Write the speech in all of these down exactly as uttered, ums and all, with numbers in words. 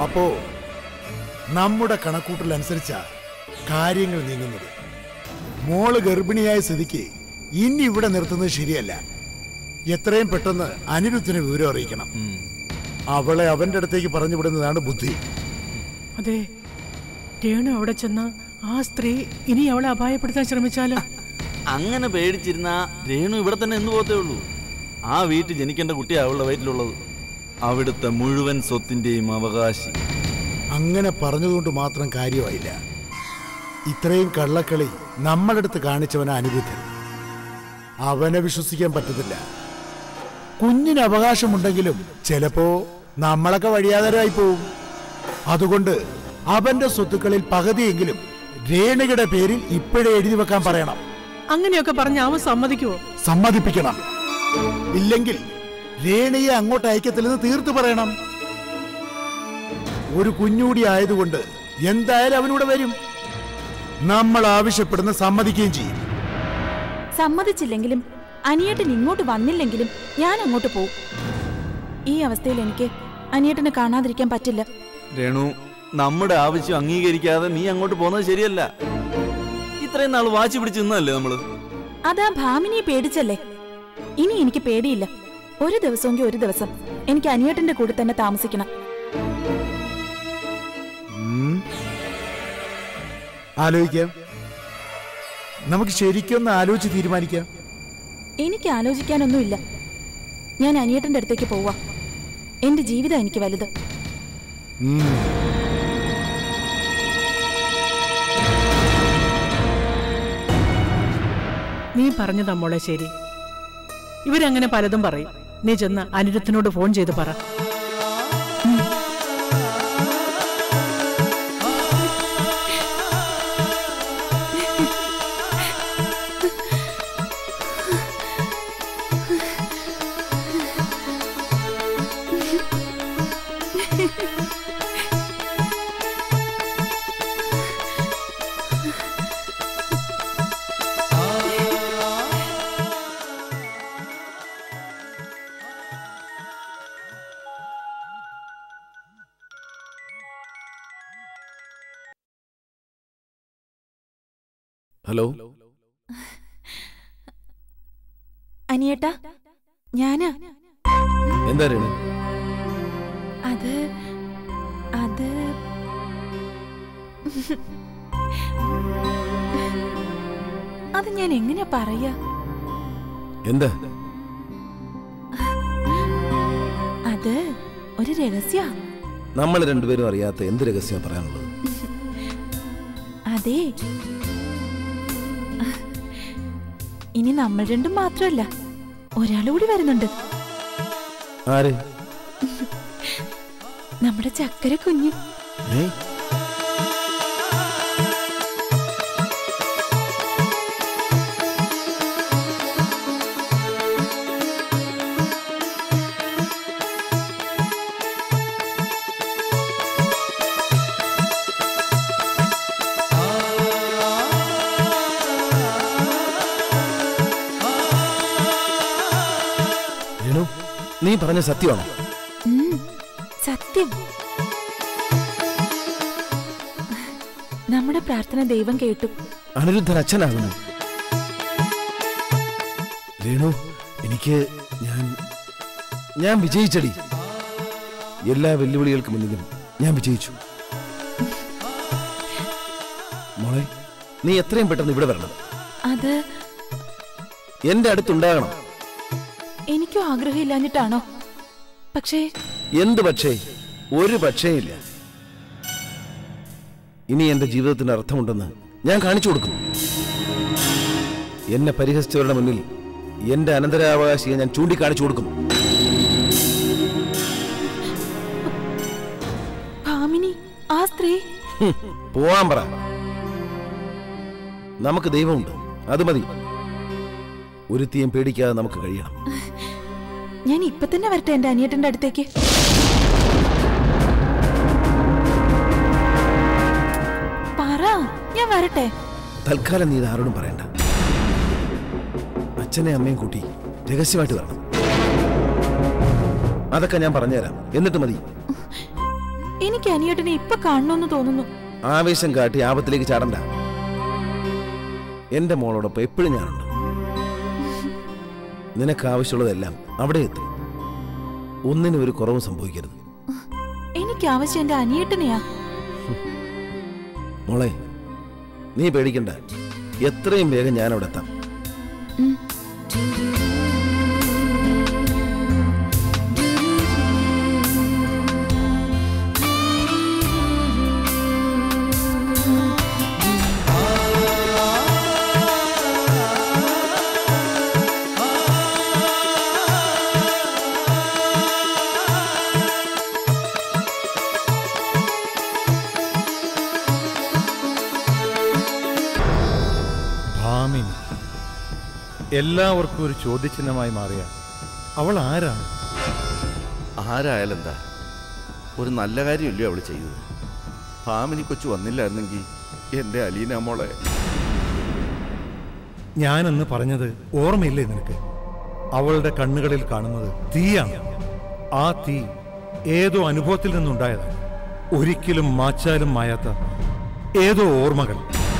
അപ്പോ നമ്മുടെ കണക്കൂട്ടലനുസരിച്ചാ കാര്യങ്ങൾ നീങ്ങുന്നത്. മോള് ഗർഭിണിയായ സ്ഥിതിക്ക് ഇനി ഇവിടെ നിർത്തുന്നത് ശരിയല്ല. എത്രയും പെട്ടെന്ന് അനിരുദ്ധിനെ വിവരം അറിയിക്കണം. അവളെ അവന്റെ അടുത്തേക്ക് പറഞ്ഞു വിടുന്നതാണ് ബുദ്ധി. അതെ, രേണു അവിടെ ചെന്ന ആ സ്ത്രീ ഇനി അവളെ അപായപ്പെടുത്താൻ ശ്രമിച്ചാലോ? അങ്ങനെ പേടിച്ചിരുന്ന രേണു ഇവിടെ തന്നെ എന്ന് പോകത്തേ ഉള്ളൂ. ആ വീട്ടിൽ ജനിക്കേണ്ട കുട്ടിയാണ് അവളുടെ വയറ്റിലുള്ളത്. അവിടുത്തെ മുഴുവൻ സ്വത്തിന്റെയും അവകാശി. അങ്ങനെ പറഞ്ഞതുകൊണ്ട് മാത്രം കാര്യമായില്ല. ഇത്രയും കള്ളക്കളി നമ്മളടുത്ത് കാണിച്ചവനാ അനിരുദ്ധൻ. അവനെ വിശ്വസിക്കാൻ പറ്റത്തില്ല. കുഞ്ഞിന് അവകാശമുണ്ടെങ്കിലും ചിലപ്പോ നമ്മളൊക്കെ വഴിയാതരായി പോവും. അതുകൊണ്ട് അവന്റെ സ്വത്തുക്കളിൽ പകുതിയെങ്കിലും രേണുകയുടെ പേരിൽ ഇപ്പോഴേ എഴുതി വെക്കാൻ പറയണം. അങ്ങനെയൊക്കെ പറഞ്ഞ അവൻ സമ്മതിക്കുവോ? സമ്മതിപ്പിക്കണം. ഇല്ലെങ്കിൽ രേണയെ അങ്ങോട്ട് അയക്കത്തില്ലെന്ന് തീർത്തു പറയണം. ഒരു കുഞ്ഞൂടി ആയതുകൊണ്ട് എന്തായാലും അവനൂടെ വരും. നമ്മൾ ആവശ്യപ്പെടുന്ന സമ്മതിക്കുകയും ചെയ്യും. സമ്മതിച്ചില്ലെങ്കിലും അനിയേട്ടൻ ഇങ്ങോട്ട് വന്നില്ലെങ്കിലും ഞാൻ അങ്ങോട്ട് പോകും. ഈ അവസ്ഥയിൽ എനിക്ക് അനിയേട്ടനെ കാണാതിരിക്കാൻ പറ്റില്ല. രേണു, നമ്മുടെ ആവശ്യം അംഗീകരിക്കാതെ നീ അങ്ങോട്ട് പോകുന്നത് ശരിയല്ല. ഇത്രയും നാൾ വാശി പിടിച്ച് നിന്നല്ലേ നമ്മള്. അതാ ഭാമിനിയെ പേടിച്ചല്ലേ. ഇനി എനിക്ക് പേടിയില്ല. ഒരു ദിവസമെങ്കിൽ ഒരു ദിവസം എനിക്ക് അനിയേട്ടന്റെ കൂടെ തന്നെ താമസിക്കണം. ആലോചിക്കാം. നമുക്ക് ശരിക്കൊന്ന് ആലോചിച്ച് തീരുമാനിക്കാം. എനിക്ക് ആലോചിക്കാനൊന്നുമില്ല. ഞാൻ അനിയേട്ടന്റെ അടുത്തേക്ക് പോവാ. എന്റെ ജീവിതം എനിക്ക് വലുത്. നീ പറഞ്ഞതാ മോളെ ശരി. ഇവരങ്ങനെ പലതും പറയും. നീ ചെന്ന് അനിരുദ്ധനോട് ഫോൺ ചെയ്ത് പറ. ഹലോ അനിയേട്ടാ, ഞാനാ. എന്താ രേണു? അത് അത് അത് ഞാൻ എങ്ങനെ പറയാ? എന്താ? അത് ഒരു രഹസ്യ. നമ്മൾ രണ്ടുപേരും അറിയാത്ത എന്ത് രഹസ്യം പറയാനുള്ളത്? അതെ, ഇനി നമ്മൾ രണ്ടും മാത്രമല്ല, ഒരാളുകൂടി വരുന്നുണ്ട്. ആര്? നമ്മുടെ ചക്കര കുഞ്ഞ്. നീ പറഞ്ഞ സത്യമാണോ? സത്യം. നമ്മുടെ പ്രാർത്ഥന ദൈവം കേട്ടു. അനിരുദ്ധൻ അച്ഛനാകുന്നു. രേണു, എനിക്ക് ഞാൻ ഞാൻ വിജയിച്ചടി. എല്ലാ വെല്ലുവിളികൾക്ക് മുന്നിലും ഞാൻ വിജയിച്ചു. മോളെ, നീ എത്രയും പെട്ടെന്ന് ഇവിടെ വരണം. അത് എന്റെ അടുത്തുണ്ടാകണം. എനിക്കും ആഗ്രഹമില്ലാഞ്ഞിട്ടാണോ? പക്ഷേ എന്ത് പക്ഷേ? ഒരു പക്ഷേ ഇല്ല. ഇനി എന്റെ ജീവിതത്തിന് അർത്ഥമുണ്ടെന്ന് ഞാൻ കാണിച്ചു കൊടുക്കും. എന്നെ പരിഹസിച്ചവരുടെ മുന്നിൽ എന്റെ അനന്തരാവകാശിയെ ഞാൻ ചൂണ്ടിക്കാണിച്ചു കൊടുക്കും. ഭാമിനി, ആ സ്ത്രീ. പോവാൻ പറ. നമുക്ക് ദൈവമുണ്ട്, അത് മതി. ഒരുത്തിയും പേടിക്കാതെ നമുക്ക് കഴിയണം. ഞാൻ ഇപ്പൊ തന്നെ വരട്ടെ എന്റെ അനിയേട്ടന്റെ അടുത്തേക്ക്? പറ, ഞാൻ വരട്ടെ. തൽക്കാലം നീ ഇത് ആരോടും പറയണ്ട. അച്ഛനെ അമ്മയും കൂട്ടി രഹസ്യമായിട്ട് വരണം. അതൊക്കെ ഞാൻ പറഞ്ഞുതരാം, എന്നിട്ട് മതി. എനിക്ക് അനിയേട്ടനെ ഇപ്പൊ കാണണമെന്ന് തോന്നുന്നു. ആവേശം കാട്ടി ആപത്തിലേക്ക് ചാടണ്ട. എന്റെ മോളോടൊപ്പം എപ്പോഴും ഞാനുണ്ട്. നിനക്ക് ആവശ്യമുള്ളതെല്ലാം അവിടെ എത്തും. ഒന്നിനും ഒരു കുറവും സംഭവിക്കരുത്. എനിക്ക് ആവശ്യം എന്റെ അനിയേട്ടനെയാ. മോളെ, നീ പേടിക്കണ്ട. എത്രയും വേഗം ഞാൻ അവിടെ എത്താം. എല്ലാവർക്കും ഒരു ചോദ്യചിഹ്നമായി മാറിയ അവൾ ആരാണ്? ആരായാലെന്താ, ഒരു നല്ല കാര്യമില്ലേ അവൾ ചെയ്തത്. ഭാമിനി കൊച്ചു വന്നില്ലായിരുന്നെങ്കിൽ എൻ്റെ അലീന മോളെ. ഞാനെന്ന് പറഞ്ഞത് ഓർമ്മയില്ലേ നിനക്ക്? അവളുടെ കണ്ണുകളിൽ കാണുന്നത് തീയാണ്. ആ തീ ഏതോ അനുഭവത്തിൽ നിന്നുണ്ടായതാണ്. ഒരിക്കലും മാച്ചാലും മായാത്ത ഏതോ ഓർമ്മകൾ.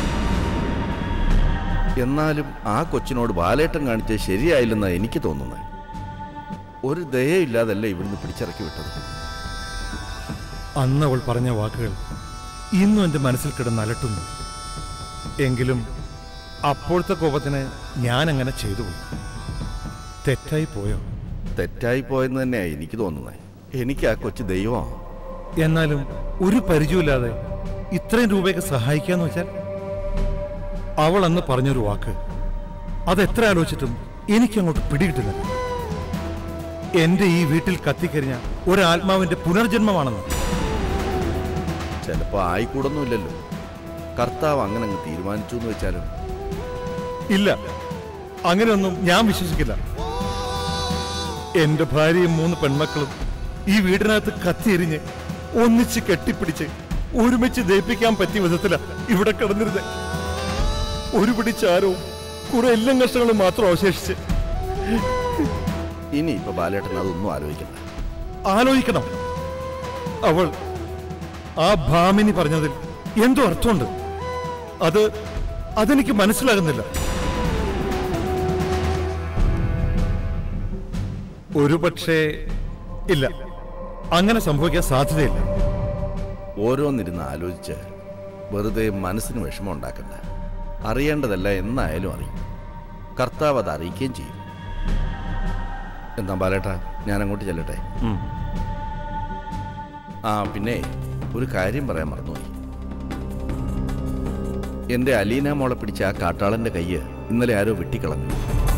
എന്നാലും ആ കൊച്ചിനോട് ബാലേട്ടൻ കാണിച്ചത് ശരിയായില്ലെന്നാണ് എനിക്ക് തോന്നുന്നത്. ഒരു ദയയില്ലാതല്ല ഇവിടുന്ന് പിടിച്ചിറക്കി വിട്ടത്. അന്ന് അവൾ പറഞ്ഞ വാക്കുകൾ ഇന്നും എൻ്റെ മനസ്സിൽ കിടന്ന് അലട്ടുന്നു. എങ്കിലും അപ്പോഴത്തെ കോപത്തിന് ഞാൻ അങ്ങനെ ചെയ്തു പോയി. തെറ്റായി പോയോ? തെറ്റായി പോയെന്ന് തന്നെയാണ് എനിക്ക് തോന്നുന്നത്. എനിക്ക് ആ കൊച്ചു ദൈവമാണ്. എന്നാലും ഒരു പരിചയമില്ലാതെ ഇത്രയും രൂപയൊക്കെ സഹായിക്കാന്ന് വെച്ചാൽ, അവൾ അന്ന് പറഞ്ഞൊരു വാക്ക്, അതെത്ര ആലോചിച്ചിട്ടും എനിക്കങ്ങോട്ട് പിടികിട്ടില്ല. എന്റെ ഈ വീട്ടിൽ കത്തിക്കരിഞ്ഞ ഒരാത്മാവിന്റെ പുനർജന്മമാണെന്ന്. ചിലപ്പോ ആയിക്കൂടൊന്നുമില്ലല്ലോ. കർത്താവ് അങ്ങനെ അങ്ങ് തീരുമാനിച്ചു എന്ന് വെച്ചാലും. ഇല്ല, അങ്ങനെയൊന്നും ഞാൻ വിശ്വസിക്കില്ല. എന്റെ ഭാര്യയും മൂന്ന് പെൺമക്കളും ഈ വീടിനകത്ത് കത്തിയെരിഞ്ഞ് ഒന്നിച്ച് കെട്ടിപ്പിടിച്ച് ഒരുമിച്ച് ദയിപ്പിക്കാൻ പറ്റിയ വിധത്തിലാ ഇവിടെ കിടന്നിരുന്നത്. ഒരു പിടി ചാരവും കുറെ എല്ലാം കഷ്ടങ്ങളും മാത്രം അവശേഷിച്ച്. ഇനി ഇപ്പൊ ബാലേട്ടൻ അതൊന്നും ആലോചിക്കണ്ട. ആലോചിക്കണം. അവൾ ആ ഭാമിനി പറഞ്ഞതിൽ എന്തോ അർത്ഥമുണ്ട്. അത് അതെനിക്ക് മനസ്സിലാകുന്നില്ല. ഒരു പക്ഷേ ഇല്ല, അങ്ങനെ സംഭവിക്കാൻ സാധ്യതയില്ല. ഓരോന്നിരുന്ന് ആലോചിച്ച് വെറുതെ മനസ്സിന് വിഷമം ഉണ്ടാക്കണ്ട. അറിയേണ്ടതല്ല എന്നായാലും അറിയും. കർത്താവ് അത് അറിയിക്കുകയും ചെയ്യും. എന്താ ബാലേട്ടാ, ഞാൻ അങ്ങോട്ട് ചെല്ലട്ടെ? ആ പിന്നെ ഒരു കാര്യം പറയാൻ മറന്നുപോയി. എൻ്റെ അലീന മോളെ പിടിച്ച ആ കാട്ടാളൻ്റെ കയ്യ് ഇന്നലെ ആരോ വെട്ടിക്കളഞ്ഞു.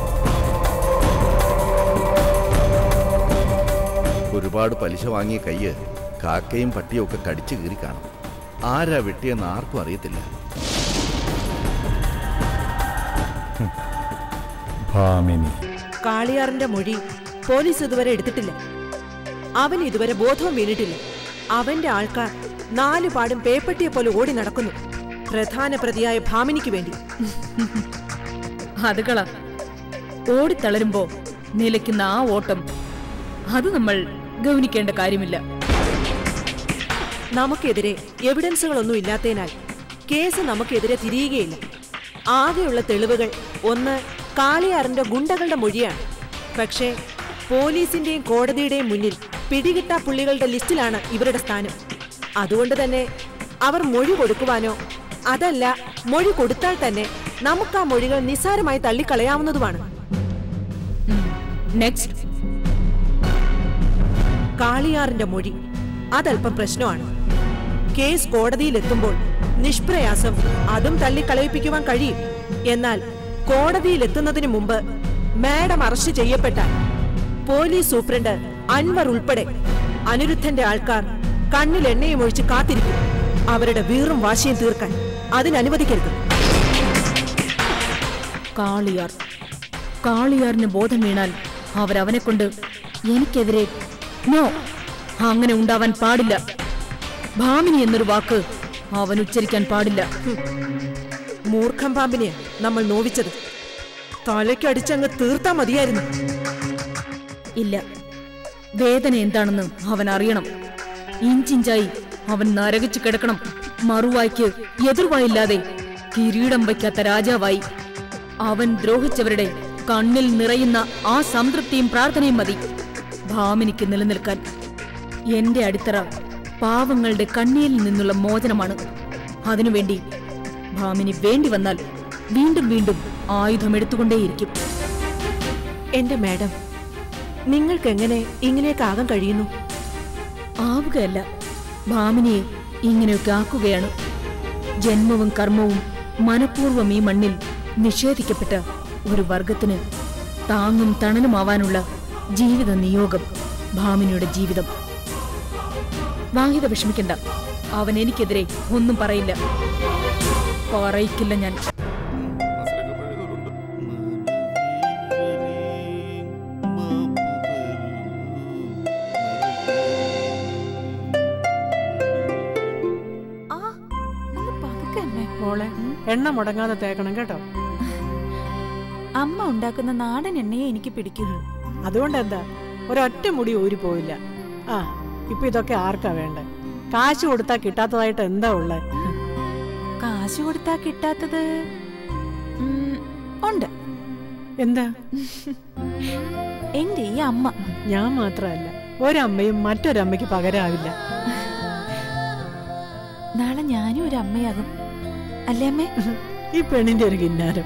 ഒരുപാട് പലിശ വാങ്ങിയ കയ്യ് കാക്കയും പട്ടിയും ഒക്കെ കടിച്ചു കീറി കാണും. ആരാ വെട്ടിയെന്ന് ആർക്കും അറിയത്തില്ല. കാളിയാറിന്റെ മൊഴി പോലീസ് ഇതുവരെ എടുത്തിട്ടില്ല. അവൻ ഇതുവരെ ബോധവും വീണിട്ടില്ല. അവന്റെ ആൾക്കാർ നാലുപാടും പേപ്പട്ടിയെ പോലെ ഓടി നടക്കുന്നു, പ്രധാന പ്രതിയായ ഭാമിനിക്ക് വേണ്ടി. അത് കള ഓടിത്തളരുമ്പോ നിലയ്ക്കുന്ന ആ ഓട്ടം, അത് നമ്മൾ ഗൗനിക്കേണ്ട കാര്യമില്ല. നമുക്കെതിരെ എവിഡൻസുകളൊന്നും ഇല്ലാത്തതിനാൽ കേസ് നമുക്കെതിരെ തിരിയുകയില്ല. ആകെയുള്ള തെളിവുകൾ ഒന്ന് കാളിയാറിന്റെ ഗുണ്ടകളുടെ മൊഴിയാണ്. പക്ഷേ പോലീസിന്റെയും കോടതിയുടെയും മുന്നിൽ പിടികിട്ടാ പുള്ളികളുടെ ലിസ്റ്റിലാണ് ഇവരുടെ സ്ഥാനം. അതുകൊണ്ട് തന്നെ അവർ മൊഴി കൊടുക്കുവാനോ അതല്ല മൊഴി കൊടുത്താൽ തന്നെ നമുക്ക് ആ മൊഴികൾ നിസ്സാരമായി തള്ളിക്കളയാവുന്നതുമാണ്. നെക്സ്റ്റ്, കാളിയാറിന്റെ മൊഴി അതല്പം പ്രശ്നമാണ്. കേസ് കോടതിയിലെത്തുമ്പോൾ നിഷ്പ്രയാസം അതും തള്ളിക്കളയിപ്പിക്കുവാൻ കഴിയും. എന്നാൽ കോടതിയിലെത്തുന്നതിന് മുമ്പ് മാഡം അറസ്റ്റ് ചെയ്യപ്പെട്ടാൽ പോലീസ് സൂപ്രണ്ട് അൻവർ ഉൾപ്പെടെ അനിരുദ്ധന്റെ ആൾക്കാർ കണ്ണിൽ എണ്ണയും ഒഴിച്ച് കാത്തിരിക്കും. അവരുടെ വീറും വാശിയും തീർക്കാൻ അതിനനുവദിക്കരുത്. കാളിയാർ കാളിയാറിന് ബോധം വീണാൽ അവരവനെ കൊണ്ട് എനിക്കെതിരെ നോ, അങ്ങനെ ഉണ്ടാവാൻ പാടില്ല. ഭാമിനി എന്നൊരു വാക്ക് അവൻ ഉച്ചരിക്കാൻ പാടില്ല. മൂർഖം പാമ്പിനെ നമ്മൾ നോവിച്ചത് തലയ്ക്കടിച്ചങ്ങ് തീർത്താ മതിയായിരുന്നു. ഇല്ല, വേദന എന്താണെന്ന് അവൻ അറിയണം. ഇഞ്ചിഞ്ചായി അവൻ നരകിച്ചു കിടക്കണം. മറുവായ്ക്ക് എതിർവായില്ലാതെ കിരീടം വയ്ക്കാത്ത രാജാവായി. അവൻ ദ്രോഹിച്ചവരുടെ കണ്ണിൽ നിറയുന്ന ആ സംതൃപ്തിയും പ്രാർത്ഥനയും മതി ഭാമിനിക്ക് നിലനിൽക്കാൻ. എന്റെ അടിത്തറ പാവങ്ങളുടെ കണ്ണീരിൽ നിന്നുള്ള മോചനമാണ്. അതിനുവേണ്ടി ഭാമിനി വേണ്ടി വന്നാൽ വീണ്ടും വീണ്ടും ആയുധം എടുത്തുകൊണ്ടേയിരിക്കും. എന്റെ മാഡം, നിങ്ങൾക്കെങ്ങനെ ഇങ്ങനെയൊക്കെ ആകാൻ കഴിയുന്നു? ആവുകയല്ല, ഭാമിനിയെ ഇങ്ങനെയൊക്കെ ആക്കുകയാണ്. ജന്മവും കർമ്മവും മനഃപൂർവ്വം ഈ മണ്ണിൽ നിഷേധിക്കപ്പെട്ട ഒരു വർഗത്തിന് താങ്ങും തണലുമാവാനുള്ള ജീവിത നിയോഗം ഭാമിനിയുടെ ജീവിതം. വാഹിത വിഷമിക്കണ്ട, അവൻ എനിക്കെതിരെ ഒന്നും പറയില്ല. പറയിക്കില്ല ഞാൻ. മോളെ, എണ്ണ മുടങ്ങാതെ തേക്കണം കേട്ടോ. അമ്മ ഉണ്ടാക്കുന്ന നാടൻ എണ്ണയെ എനിക്ക് പിടിക്കുന്നു. അതുകൊണ്ട് എന്താ, ഒരൊറ്റ മുടി ഊരി പോയില്ല. ആ, ഇപ്പൊ ഇതൊക്കെ ആർക്കാ വേണ്ടേ? കാശ് കൊടുത്താ കിട്ടാത്തതായിട്ട് എന്താ ഉള്ളേ? കാശ് കൊടുത്താ കിട്ടാത്തത് ഉണ്ട്. എന്താ? എന്റെ ഈ അമ്മ. ഞാൻ മാത്രമല്ല, ഒരമ്മയും മറ്റൊരമ്മയ്ക്ക് പകരാവില്ല. നാളെ ഞാനും ഒരു അമ്മയാകും അല്ലേ അമ്മേ? ഈ പെണ്ണിന്റെ ഒരു കിന്നാരം.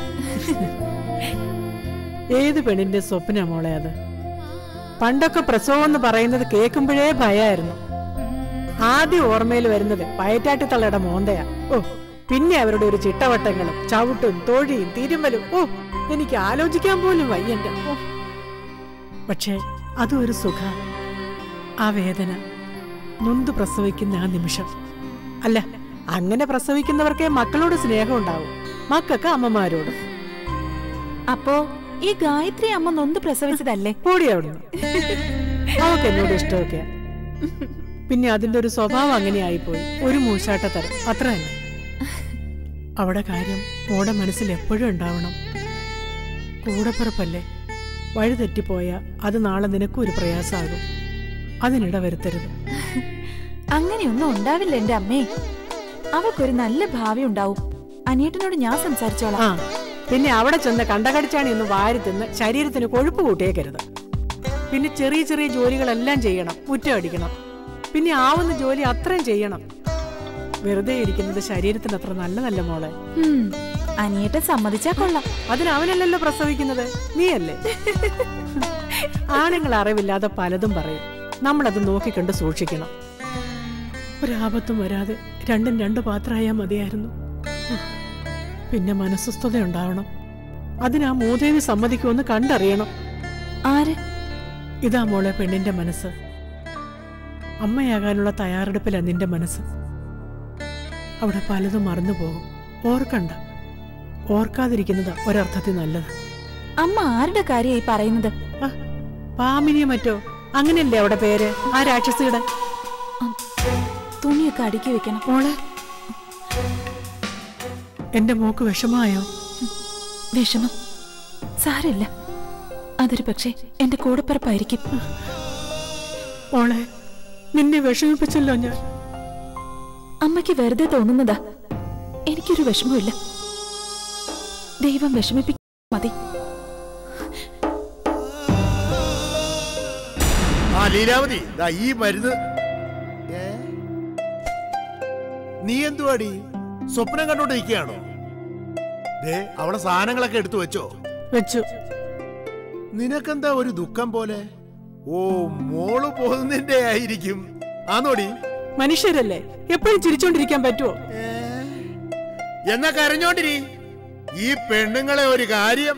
ഏത് പെണ്ണിന്റെ സ്വപ്ന മോളെ അത്? പണ്ടൊക്കെ പ്രസവം എന്ന് പറയുന്നത് കേൾക്കുമ്പോഴേ ഭയമായിരുന്നു. ആദ്യം ഓർമ്മയിൽ വരുന്നത് പയറ്റാട്ടിത്തള്ളയുടെ മോന്തയാ. ഓ, പിന്നെ അവരുടെ ഒരു ചിട്ടവട്ടങ്ങളും ചവിട്ടും തൊഴിയും തിരുമലും. ഓ, എനിക്ക് ആലോചിക്കാൻ പോലും വയ്യണ്ട. ഓ, പക്ഷേ അതും ഒരു സുഖ. ആ വേദന, നൊന്ത് പ്രസവിക്കുന്ന ആ നിമിഷം. അല്ല, അങ്ങനെ പ്രസവിക്കുന്നവർക്കേ മക്കളോട് സ്നേഹം ഉണ്ടാവും, മക്കൾക്ക് അമ്മമാരോട്. അപ്പോ ഈ ഗായത്രി അമ്മ നൊന്ത് പ്രസവിച്ചതല്ലേ? കൂടി അവിടുന്ന്. അവക്ക് എന്നോട് ഇഷ്ടമൊക്കെ. പിന്നെ അതിന്റെ ഒരു സ്വഭാവം അങ്ങനെ ആയിപ്പോയി, ഒരു മൂശാട്ടത്തരം, അത്ര തന്നെ. അവിടെ കാര്യം മോടെ മനസ്സിൽ എപ്പോഴും ഉണ്ടാവണം. കൂടപ്പിറപ്പല്ലേ, വഴി തെറ്റിപ്പോയാ അത് നാളെ നിനക്കും ഒരു പ്രയാസമാകും. അതിനിട വരുത്തരുത്. അങ്ങനെയൊന്നും ഉണ്ടാവില്ല എന്റെ അമ്മേ. അവൾക്കൊരു നല്ല ഭാവി ഉണ്ടാവും. അനിയേട്ടനോട് ഞാൻ സംസാരിച്ചോളാം. ആ, പിന്നെ അവിടെ ചെന്ന് കണ്ടകടിച്ചാണി ഒന്ന് വാരി തിന്ന് ശരീരത്തിന് കൊഴുപ്പ് കൂട്ടിയേക്കരുത്. പിന്നെ ചെറിയ ചെറിയ ജോലികളെല്ലാം ചെയ്യണം, മുറ്റം അടിക്കണം. പിന്നെ ആവുന്ന ജോലി അത്രയും ചെയ്യണം. വെറുതെ ഇരിക്കുന്നത് ശരീരത്തിന് അത്ര നല്ലതല്ല മോളെ. അനിയേട്ടൻ സമ്മതിച്ചാ കൊള്ളാം. അതിന് അവനല്ലല്ലോ പ്രസവിക്കുന്നത്, നീയല്ലേ. ആണുങ്ങൾ അറിവില്ലാതെ പലതും പറയും, നമ്മളത് നോക്കിക്കണ്ട് സൂക്ഷിക്കണം. ഒരാപത്തും വരാതെ രണ്ടും രണ്ട് പാത്രമായാ മതിയായിരുന്നു. പിന്നെ മനസ്വസ്ഥത ഉണ്ടാവണം. അതിനാ മൂദേവി സമ്മതിക്കുമെന്ന് കണ്ടറിയണം. ആര്? ഇതാ മോളെ പെണ്ണിന്റെ മനസ്സ്. അമ്മയാകാനുള്ള തയ്യാറെടുപ്പിലാ നിന്റെ മനസ്സ്. അവിടെ പലതും മറന്നു പോകും, ഓർക്കണ്ട. ഓർക്കാതിരിക്കുന്നത് ഒരർത്ഥത്തിൽ നല്ലത്. അമ്മ ആരുടെ കാര്യമായി പറയുന്നത്? പാമിനിയോ മറ്റോ അങ്ങനെയല്ലേ അവിടെ പേര്, ആ രാക്ഷസിയുടെ. തുണിയൊക്കെ അടുക്കി വെക്കണം മോളെ. എന്റെ മോക്ക് വിഷമായോ? വിഷമം സാരമില്ല, അതൊരു പക്ഷേ എന്റെ കൂടപ്പിറപ്പായിരിക്കും. മോളെ, നിന്നെ വിഷമിപ്പിച്ചല്ലോ ഞാൻ. അമ്മയ്ക്ക് വെറുതെ തോന്നുന്നതാ, എനിക്കൊരു വിഷമമില്ല. ദൈവം വിഷമിപ്പിക്ക മതി. ആ ലീലാവതി, ഈ മരുന്ന്. നീ എന്തുവാടി സ്വപ്നം കണ്ടോണ്ടിരിക്കുകയാണോ? ദേ, അവളെ സാധനങ്ങളൊക്കെ എടുത്തു വെച്ചോ? വെച്ചു. നിനക്കെന്താ ഒരു ദുഃഖം പോലെ? ഓ, മോള് പോകുന്നതിന്റെ ആയിരിക്കും. ആന്നോടി? മനുഷ്യരല്ലേ, എപ്പോഴും ചിരിച്ചോണ്ടിരിക്കാൻ പറ്റുമോ? എന്നാ കരഞ്ഞോണ്ടിരി. ഈ പെണ്ണുങ്ങളെ ഒരു കാര്യം.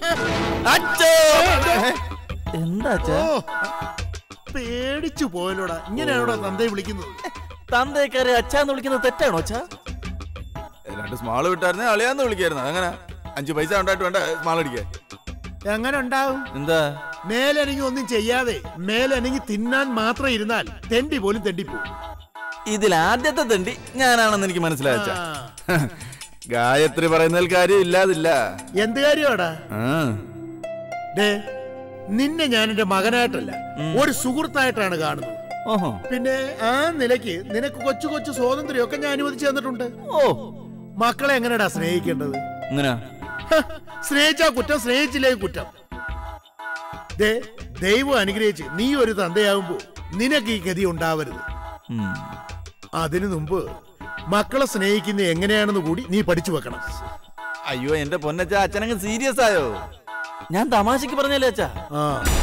എന്താ പേടിച്ചു പോയല്ലോടാ. ഇങ്ങനെയാണോടാ തന്തയെ വിളിക്കുന്നത്? തന്തേക്കാരെ അച്ഛാന്ന് വിളിക്കുന്നത് തെറ്റാണോ? അച്ഛാ, രണ്ട് സ്മാള് വിട്ടായിരുന്നേ അളിയാന്ന് വിളിക്കായിരുന്നു. അങ്ങനെ അഞ്ചു പൈസ ഉണ്ടായിട്ട് വേണ്ട സ്മാൾ അടിക്കാൻ. എങ്ങനെ ഉണ്ടാവും? എന്താ മേലനങ്ങി ഒന്നും ചെയ്യാതെ മേലനങ്ങി തിന്നാൻ മാത്രം ഇരുന്നാൽ തെണ്ടി പോലും തെണ്ടിപ്പോവും. ഇതിൽ ആദ്യത്തെ തെണ്ടി ഞാനാണെന്ന് എനിക്ക് മനസ്സിലായ. ഗായത്രി പറയുന്നതിൽ കാര്യം ഇല്ലാതില്ല. എന്ത് കാര്യമാടാ? നിന്നെ ഞാൻ എന്റെ മകനായിട്ടല്ല, ഒരു സുഹൃത്തായിട്ടാണ് കാണുന്നത്. ഓഹോ. പിന്നെ ആ നിലയ്ക്ക് നിനക്ക് കൊച്ചു കൊച്ചു സ്വാതന്ത്ര്യമൊക്കെ ഞാൻ അനുവദിച്ചു തന്നിട്ടുണ്ട്. ഓ, മക്കളെ എങ്ങനെയാ സ്നേഹിക്കേണ്ടത്? ഇങ്ങനെ സ്നേഹിച്ചാ കുറ്റം, സ്നേഹിച്ചില്ലേ കുറ്റം. ദേ, ദൈവം അനുഗ്രഹിച്ച് നീ ഒരു തന്തയാകുമ്പോ നിനക്ക് ഈ ഗതി ഉണ്ടാവരുത്. അതിനു മുമ്പ് മക്കളെ സ്നേഹിക്കുന്ന എങ്ങനെയാണെന്ന് കൂടി നീ പഠിച്ചു വെക്കണം. അയ്യോ എന്റെ പൊന്നച്ച, അച്ഛനങ്ങ് സീരിയസ് ആയോ? ഞാൻ തമാശക്ക് പറഞ്ഞല്ലേ അച്ഛാ. ആ